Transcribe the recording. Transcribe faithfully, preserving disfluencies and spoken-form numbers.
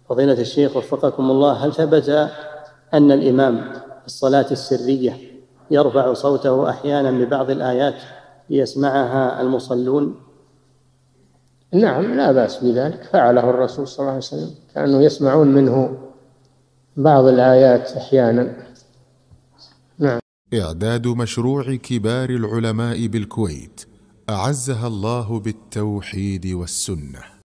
فضيلة الشيخ وفقكم الله، هل ثبت أن الإمام في الصلاة السرية يرفع صوته أحيانا ببعض الآيات ليسمعها المصلون؟ نعم، لا بأس بذلك، فعله الرسول صلى الله عليه وسلم، كانوا يسمعون منه بعض الآيات أحيانا. نعم. إعداد مشروع كبار العلماء بالكويت أعزها الله بالتوحيد والسنة.